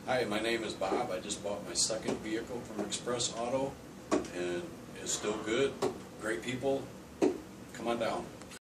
Hi, my name is Bob. I just bought my second vehicle from Express Auto, and it's still good. Great people. Come on down.